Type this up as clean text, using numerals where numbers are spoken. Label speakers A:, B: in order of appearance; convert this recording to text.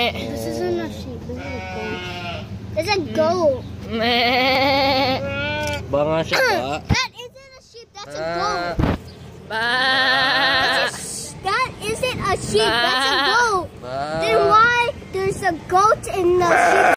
A: This isn't a sheep. This is a goat.
B: Ba nga siya ba?
A: That isn't a sheep. That's a goat. That isn't a sheep. That's a goat. Then why there's a goat in the sheep?